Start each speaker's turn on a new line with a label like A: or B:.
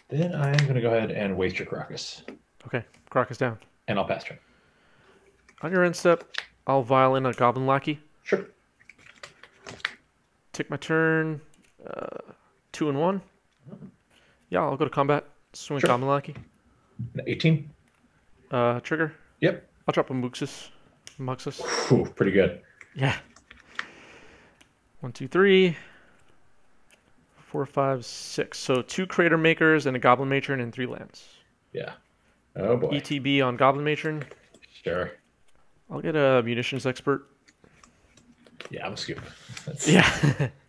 A: Then I'm going to go ahead and waste your Caracas.
B: Okay, Crocus down.
A: And I'll pass turn.
B: On your end step, I'll violin a Goblin Lackey.
A: Sure.
B: Take my turn. 2 and 1. Yeah, I'll go to combat. Swing
A: Sure.
B: Goblin Lackey.
A: 18?
B: Trigger.
A: Yep.
B: I'll drop a Muxus.
A: Ooh, pretty good.
B: Yeah. 1, 2, 3. 4, 5, 6. So 2 Crater Makers and a Goblin Matron and 3 lands.
A: Yeah. Oh boy.
B: ETB on Goblin Matron.
A: Sure.
B: I'll get a Munitions Expert.
A: Yeah, I'm a scoop.
B: Yeah.